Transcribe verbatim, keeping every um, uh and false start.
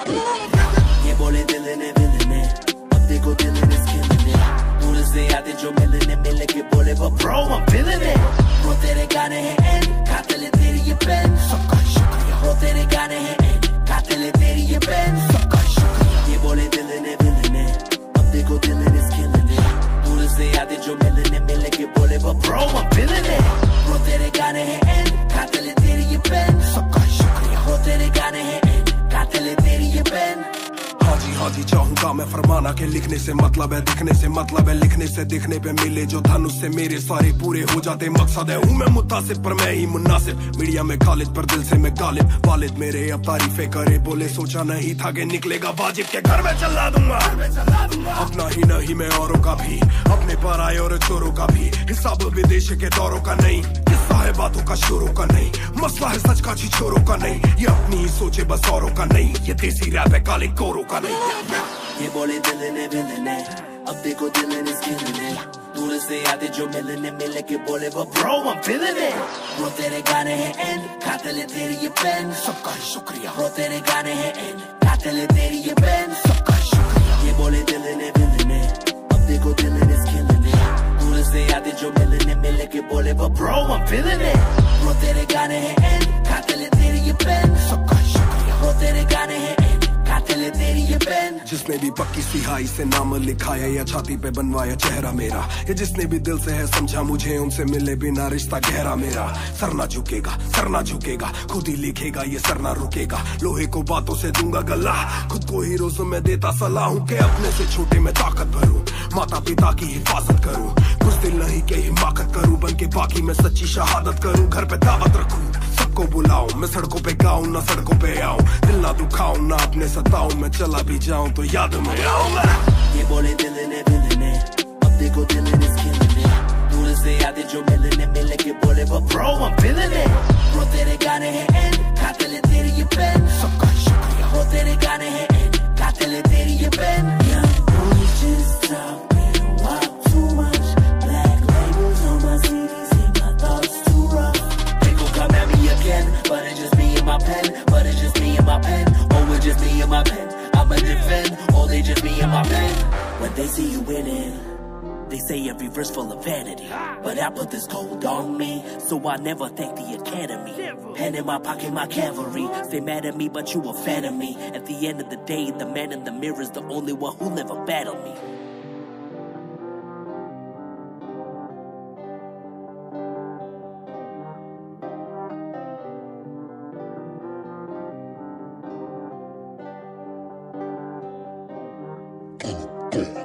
ये बोले दिल ने दिल ने अब देखो दिल ने स्किल ने दूर से आते जो मिलने मिले के बोले वो ब्रो I'm feeling it वो तेरे गाने हैं एंड कातिल है तेरी ये पेन सबका शुक्रिया वो तेरे गाने हैं एंड कातिल है तेरी ये पेन सबका शुक्रिया ये बोले दिल ने दिल ने अब देखो दिल ने स्किल ने दूर से आते जो मिलने मिले के बोले वो ब्रो I'm feeling it वो तेरे गाने हैं एंड कातिल है तेरी ये पेन सबका शुक्रिया वो तेरे गाने हैं एंड कातिल है तेरी ये पेन हाँ जी हाँ जी चाहूंगा मैं फरमाना के लिखने से मतलब है दिखने से मतलब है लिखने से दिखने पे मिले जो धन उससे मेरे सारे पूरे हो जाते मकसद है हूँ मैं मुतासिब पर मैं ही मुनासिब मीडिया में खालिद पर दिल से मैं गालिब वालिद मेरे अब तारीफे करे बोले सोचा नहीं था कि निकलेगा वाजिब के घर में चला दूंगा अपना ही नहीं मैं औरों का भी अपने पर आए और चोरों का भी हिसाब विदेश के दौरों का नहीं किस्सा है बातों का शोरों का नहीं मसला है सच का छिछोरों का नहीं ये अपनी ही सोचे बस औरों का नहीं ये देसी रैप है काले कोरों का नहीं ये बोले दिल ने दिल ने अब देखो दिल ने स्किल ने दूर से आते जो मिलने मिले के बोले वो ब्रो I'm feeling it वो तेरे गाने हैं एंड कातिल है तेरी ये पेन सबका शुक्रिया वो तेरे गाने हैं एंड कातिल है तेरी ये पेन सबका शुक्रिया ये बोले दिल ने दिल ने अब देखो दिल ने स्किल ने दूर से आते जो मिलने मिले के बोले वो ब्रो I'm feeling it वो तेरे गाने हैं एंड कातिल है तेरी ये पेन सबका शुक्रिया वो तेरे गाने हैं तेरी ये पेन जिसने भी पक्की सिहाई से नाम लिखाया या छाती पे बनवाया चेहरा मेरा ये जिसने भी दिल से है समझा मुझे उनसे मिले बिना रिश्ता गहरा मेरा सर ना झुकेगा सर ना झुकेगा खुद ही लिखेगा ये सर ना रुकेगा लोहे को बातों से दूंगा गला खुद को ही रोज में देता सलाह हूँ के अपने से छोटे में ताकत भरूं माता पिता की हिफाजत करूं कुछ दिल नहीं के हिमाकत करूं बन के बाकी मैं सच्ची शहादत करूं घर पे दावत रखूं सबको बुलाऊं मैं सड़कों पे गाऊं ना सड़कों पे आऊं दिल ना दुखाऊं ना अपने सताऊं मैं चला भी जाऊं तो याद में आऊं मैं ये बोले दिल ने दिल ने अब देखो दिल ने स्किल ने दूर से आते जो मिलने मिले के बोले वो ब्रो I'm feeling it वो तेरे गाने हैं एंड कातिल है तेरी ये पेन सबका शुक्रिया वो तेरे गाने हैं एंड कातिल है तेरी ये पेन Young boys just talking walk too much black labels on my C Ds and my thoughts too rough they gon' come at me again but it's just me and my pen but it's just me and my pen oh it's just me and my pen I'ma defend, oh they just me and my pen when they see you winning they say every verse full of vanity but I put this gold on me so I never thank the academy pen in my pocket my cavalry stay mad at me but you a fan of me at the end of the day the man in the mirror is the only one who'll ever battle me Boom.